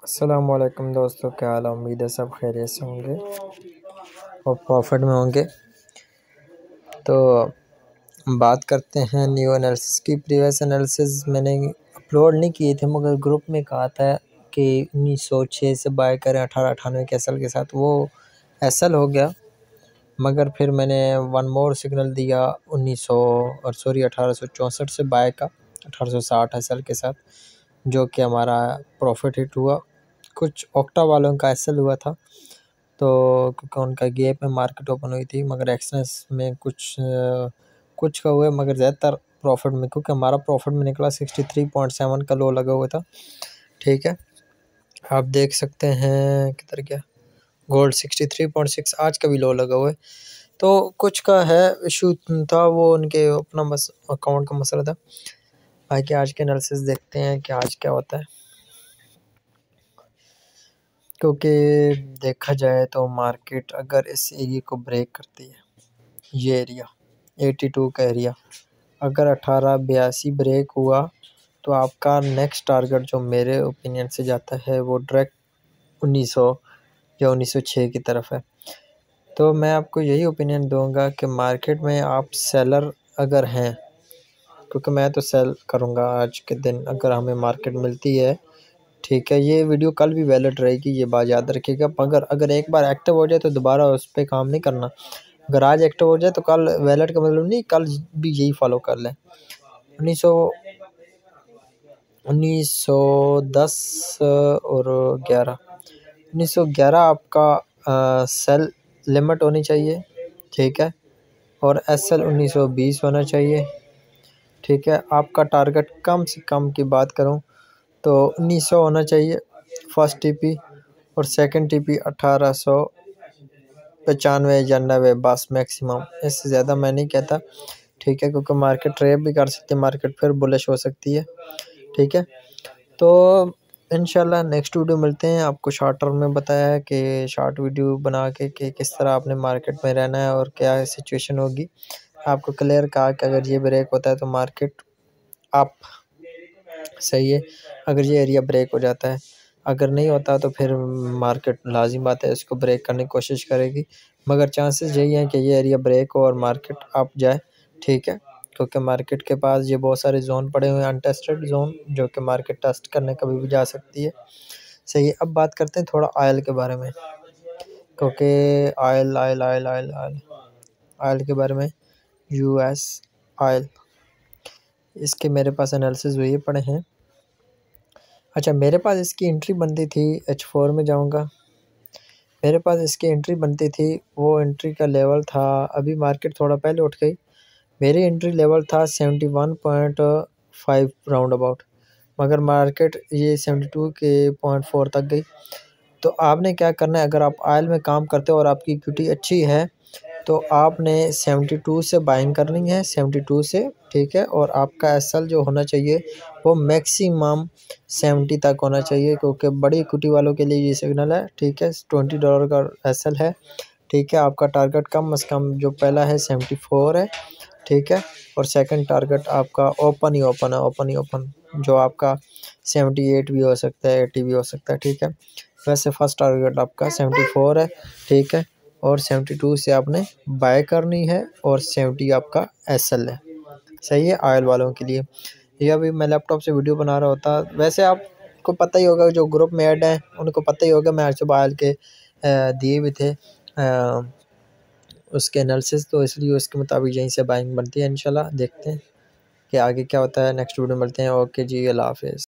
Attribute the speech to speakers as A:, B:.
A: अस्सलामुअलैकुम दोस्तों, क्या हाल है। उम्मीद है सब खैरियत से होंगे और प्रॉफिट में होंगे। तो बात करते हैं न्यू एनालिसिस की। प्रीवियस एनालिसिस मैंने अपलोड नहीं किए थे, मगर ग्रुप में कहा था कि 1906 से बाय करें 1898 के एसएल के साथ। वो एसएल हो गया, मगर फिर मैंने वन मोर सिग्नल दिया 1864 से बाय का 1860 एसएल के साथ, जो कि हमारा प्रॉफिट हिट हुआ। कुछ ऑक्टा वालों का एसएल हुआ था, तो क्योंकि उनका गैप में मार्केट ओपन हुई थी, मगर एक्सनेस में कुछ का हुआ, मगर ज़्यादातर प्रॉफिट में, क्योंकि हमारा प्रॉफिट में निकला 63.7 का लो लगा हुआ था। ठीक है, आप देख सकते हैं किधर गया गोल्ड। 63.6 आज का भी लो लगा हुआ है। तो कुछ का है इशू था, वो उनके अपना बस अकाउंट का मसला था। बाकी आज के एनालिसिस देखते हैं कि आज क्या होता है, क्योंकि देखा जाए तो मार्केट अगर इस एरिया को ब्रेक करती है, ये एरिया 82 का एरिया, अगर 1882 ब्रेक हुआ तो आपका नेक्स्ट टारगेट जो मेरे ओपिनियन से जाता है वो डायरेक्ट 1900 या 1906 की तरफ है। तो मैं आपको यही ओपिनियन दूंगा कि मार्केट में आप सेलर अगर हैं, क्योंकि मैं तो सेल करूंगा आज के दिन अगर हमें मार्केट मिलती है। ठीक है, ये वीडियो कल भी वैलिड रहेगी, ये बात याद रखिएगा। मगर अगर एक बार एक्टिव हो जाए तो दोबारा उस पर काम नहीं करना। अगर आज एक्टिव हो जाए तो कल वैलिड का मतलब नहीं, कल भी यही फॉलो कर लें। 1910 और 1911 आपका सेल लिमिट होनी चाहिए। ठीक है, और एसएल 1920 होना चाहिए। ठीक है, आपका टारगेट कम से कम की बात करूं तो 1900 होना चाहिए फर्स्ट टीपी, और सेकंड टीपी 1895 या 90 बस मैक्सिमम, इससे ज़्यादा मैं नहीं कहता। ठीक है, क्योंकि मार्केट ट्रेड भी कर सकती है, मार्केट फिर बुलिश हो सकती है। ठीक है, तो इंशाल्लाह नेक्स्ट वीडियो मिलते हैं। आपको शॉर्ट टर्म में बताया है कि शॉर्ट वीडियो बना के कि किस तरह आपने मार्केट में रहना है और क्या सिचुएशन होगी। आपको क्लियर कहा कि अगर ये ब्रेक होता है तो मार्केट अप सही है, अगर ये एरिया ब्रेक हो जाता है, अगर नहीं होता तो फिर मार्केट लाजिम बात है इसको ब्रेक करने की कोशिश करेगी। मगर चांसेस यही हैं कि ये एरिया ब्रेक हो और मार्केट अप जाए। ठीक है, क्योंकि मार्केट के पास ये बहुत सारे जोन पड़े हुए हैं, अनटेस्टेड जोन, जो कि मार्केट टेस्ट करने कभी भी जा सकती है। सही है, अब बात करते हैं थोड़ा ऑयल के बारे में, क्योंकि oil oil oil oil oil oil के बारे में, यूएस ऑयल, इसके मेरे पास एनालिसिस हुए पड़े हैं। अच्छा, मेरे पास इसकी एंट्री बनती थी, H4 में जाऊंगा, मेरे पास इसकी एंट्री बनती थी, वो एंट्री का लेवल था, अभी मार्केट थोड़ा पहले उठ गई, मेरी एंट्री लेवल था 71.5 राउंड अबाउट, मगर मार्केट ये 72 के 0.4 तक गई। तो आपने क्या करना है, अगर आप ऑयल में काम करते हो और आपकी इक्विटी अच्छी है तो आपने 72 से बाइंग करनी है, 72 से। ठीक है, और आपका एसएल जो होना चाहिए वो मैक्सिमम 70 तक होना चाहिए, क्योंकि बड़ी इक्विटी वालों के लिए ये सिग्नल है। ठीक है, $20 का एसएल है। ठीक है, आपका टारगेट कम से कम जो पहला है 74 है। ठीक है, और सेकंड टारगेट आपका ओपन ही ओपन है, ओपन ही ओपन, जो आपका 78 भी हो सकता है, 80 भी हो सकता है। ठीक है, वैसे फर्स्ट टारगेट आपका 74 है। ठीक है, और 72 से आपने बाय करनी है, और 70 आपका एसएल है। सही है, ऑयल वालों के लिए। ये अभी मैं लैपटॉप से वीडियो बना रहा होता, वैसे आपको पता ही होगा, जो ग्रुप में ऐड हैं उनको पता ही होगा, मैं आज सुबह ऑयल के दिए भी थे उसके एनालिसिस, तो इसलिए उसके मुताबिक यहीं से बाइंग बनती है। इंशाल्लाह देखते हैं कि आगे क्या होता है। नेक्स्ट वीडियो मिलते हैं। ओके जी, अल्लाह हाफिज़।